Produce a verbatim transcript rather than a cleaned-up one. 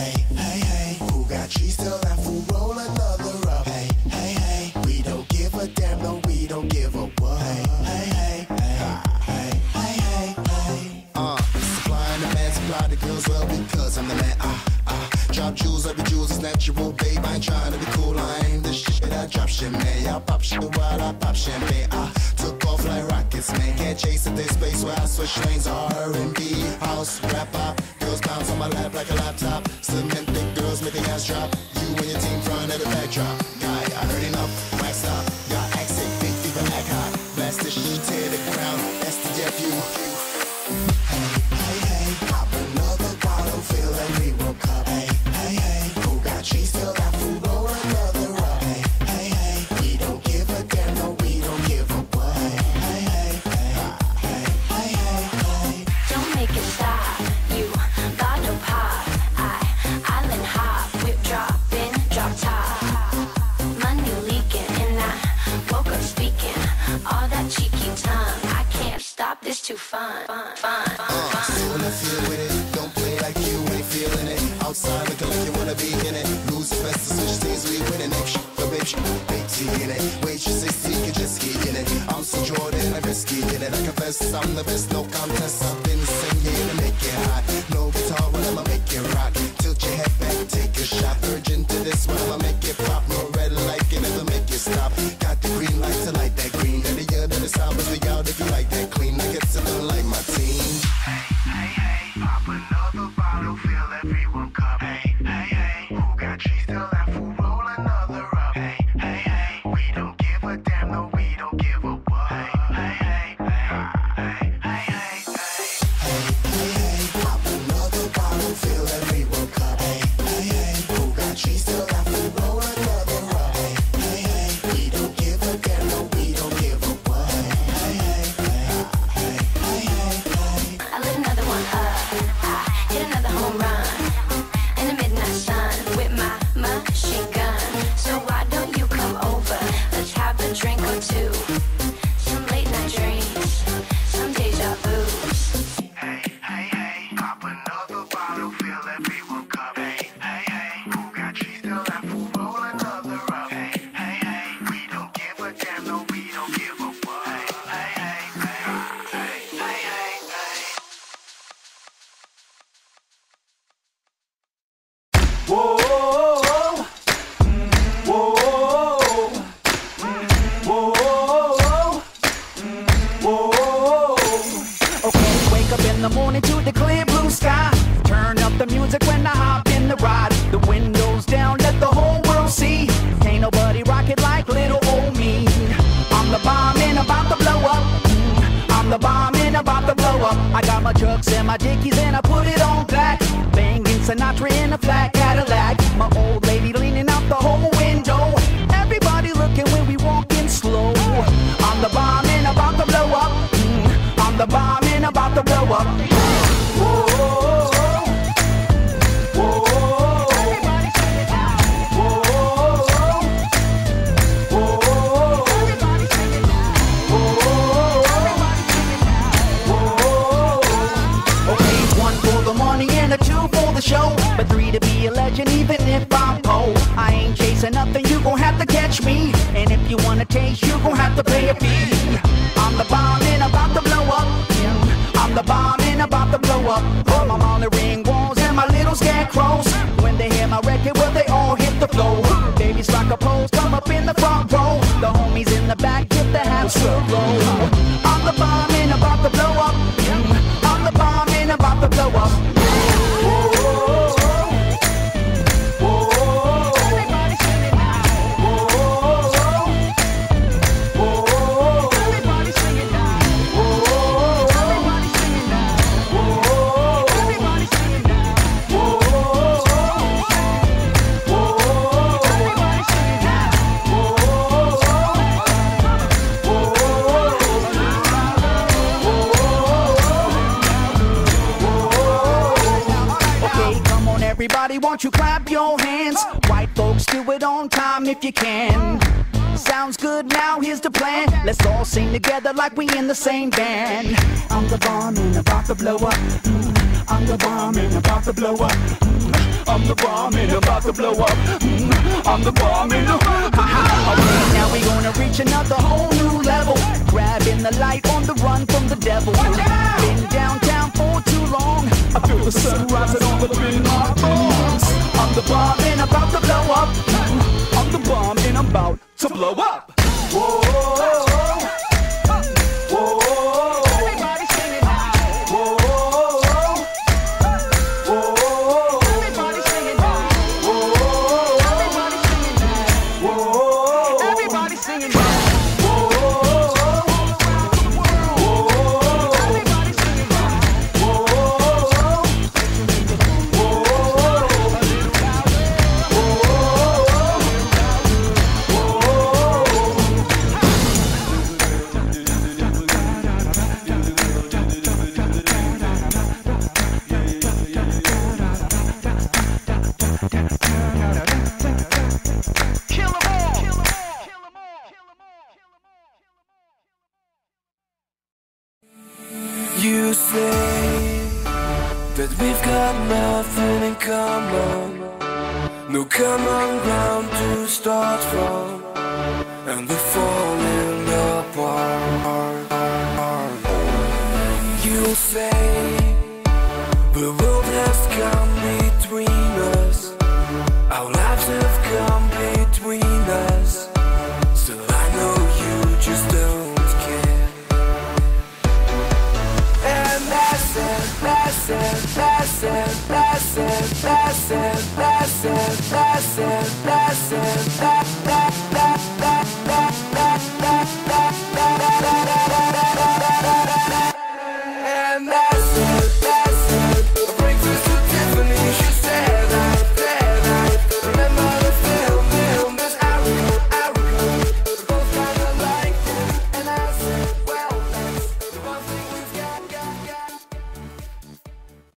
Hey, hey, hey, who got cheese? Tell that fool roll another up. Hey, hey, hey, we don't give a damn, no, we don't give a what. Hey, hey, hey, hey, hey, hey, hey. Uh, supplying the man, supply the girls, well, because I'm the man. Ah, ah, drop jewels, every jewels is natural, babe. I ain't trying to be cool, I ain't the shit. I drop shit, man. Y'all pop shit while I pop champagne. Ah, took off like rockets, man. Can't chase at this space where I switch lanes. R and B, house, rap, pop. Girls bounce on my lap like a laptop. Cement thick girls make their ass drop. You and your team front at the backdrop. Guy, I heard enough, wax up. Got accent, big fever, act hot. Blast this shit, tear the ground. S T F U. Hey, hey, hey, pop another bottle, fill every World Cup. Hey, hey, hey, who got cheese? Fill that food, roll another up. Hey, hey, hey, we don't give a damn, no, we don't give a what. Hey, hey, hey, hey, hey, hey, hey. Don't make it stop, you got no pop. I, island hop, whip dropping, drop top. Money leaking, and I woke up speaking. All that cheeky tongue, I can't stop, this too fun, fun, fun, fun, Uh, fun. so when I feel with it, don't play like you ain't feeling it. Outside looking like you wanna be in it. Lose the best of switch teams, we winning it. The bitch, big T in it. Waitress, sixty, can just get in it. I'm so Jordan, I risky in it. I confess I'm the best, no contest. I've been singing to make it hot. No guitar, when I'ma make it rock. Tilt your head back, take a shot. Urgent to this one, I'ma make it pop. No red light can never make it stop. Got the green light to light that green. And the year that it's out, but we out if you like that clean. I get something like my team. Hey, hey, hey, pop another bottle, fill everyone cup. Hey, hey, hey, who got cheese? Tell that fool roll another up. Hey, hey, hey, we don't give a damn, no, we don't give a what. Hey, hey, hey, hey, hey, hey, hey. Hey, hey, hey, pop another bottle, fill everyone cup. Hey, hey, hey, who got cheese? Tell that fool roll another up. Hey, hey, hey, we don't give a damn, no, we don't give a what. Hey, hey, hey, hey, hey, hey, hey. I lit another one up, I hit another home run in the midnight sun with my machine gun. So why don't you come over? Let's have a drink or two, some late night dreams, some deja vus. Hey, hey, hey, pop another bottle, fill everyone cup. Hey, hey, hey, who got cheese? Tell that fool roll another up. Hey, hey, hey, we don't give a damn, no, we don't give a what. Hey, hey, hey, hey, hey, hey, hey. Whoa, whoa, whoa, whoa, whoa. Okay, wake up in the morning to the clear blue sky. Turn up the music when I hop in the ride. The windows down, let the whole world see. Ain't nobody rock it like little old me. I'm the bomb and about to blow up. I'm the bomb and about to blow up. I got my trucks and my dickies and I put it on black. Banging Sinatra in a flat Cadillac. My old lady leaning out the whole window. Everybody looking when we walking slow. I'm the bomb and about to blow up. Mm, I'm the bomb and about to blow up. Whoa, whoa, whoa, whoa. Everybody sing it now. Whoa, whoa, whoa. Everybody sing it now. Whoa, everybody sing it now. Whoa. Okay, one for the money and a two for the show, but three to be a legend even if I'm poor. I ain't chasing nothing, you gon' have to catch me. And if you wanna taste, you gon' have to pay a fee. I'm the bomb and about to blow up. I'm the bomb and about to blow up. Oh, I'm on the ring walls and my little scarecrows. When they hear my record, well, they all hit the floor. Babies rock a pose, come up in the front row. The homies in the back get the half roll. I'm the bomb and about to blow up. I'm the bomb and about to blow up. Everybody sing it now. Everybody sing it now. Everybody sing it now. Everybody sing it now. Everybody sing it now. Okay, come on everybody, won't you clap your hands? White folks, do it on time if you can. Sounds good, now here's the plan. Let's all sing together like we in the same band. I'm the bomb and about to blow up. Mm, I'm the bomb and about to blow up. Mm, I'm the bomb and about to blow up. Mm, I'm the bomb and the okay, now we gonna reach another whole new level. Grabbing the light on the run from the devil. Been downtown for too long. I feel the sun rising all up in my bones. I'm the bomb and about to blow up. Mm, I'm the bomb and I'm about to blow up. Whoa, whoa, whoa. You say that we've got nothing in common, no common ground to start from, and we're falling apart. You say the world has come between